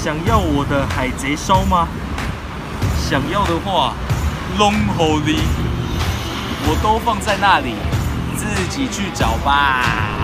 想要我的海贼烧吗？想要的话，拢好你，我都放在那里，自己去找吧。